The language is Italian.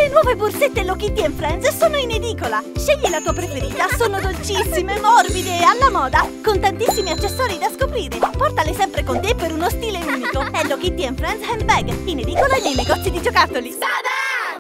Le nuove borsette Hello Kitty Friends sono in edicola. Scegli la tua preferita, sono dolcissime, morbide e alla moda, con tantissimi accessori da scoprire. Portale sempre con te per uno stile unico. Hello Kitty Friends Handbag, in edicola e nei negozi di giocattoli.